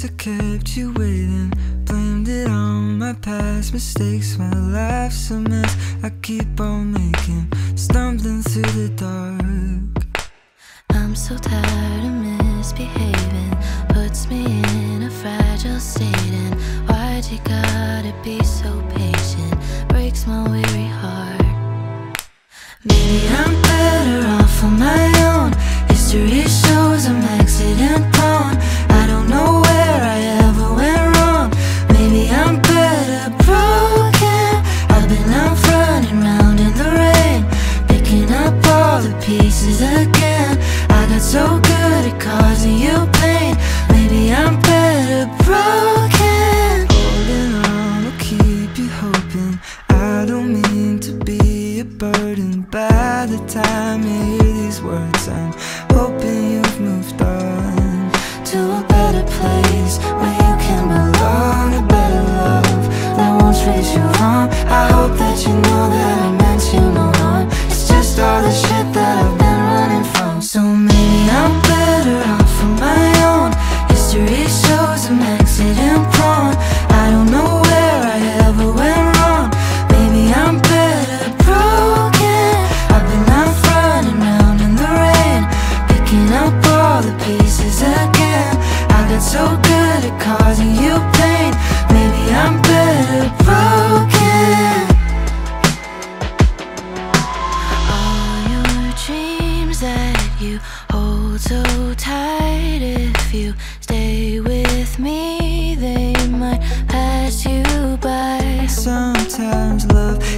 nights I kept you waiting, blamed it on my past mistakes. My life's a mess I keep on making, stumbling through the dark. I'm so tired of misbehaving, puts me in a fragile state. And why'd you gotta be so patient, breaks my weary heart. Maybe I'm better off on my own. History shows I'm accident prone. I don't know where I ever went wrong. Maybe I'm better broken. I've been out running round in the rain, picking up all the pieces again. I got so good at causing you pain. Maybe I'm better broken. Holding on will keep you hoping. I don't mean to be a burden. By the time you hear these words, I'm hoping you've moved on to a better place where you can belong. A better love that won't treat you wrong. I hope that you know that I meant you no harm. It's just all the shit that I've been running from. So maybe I'm better off on my own. History shows I'm accident prone. I don't know where I ever went wrong. Maybe I'm better broken. I've been out running round in the rain, picking up all the pieces again. I got so good at causing you pain. Maybe I'm better broken. All your dreams that you hold so tight, if you stay with me, they might pass you by. Sometimes love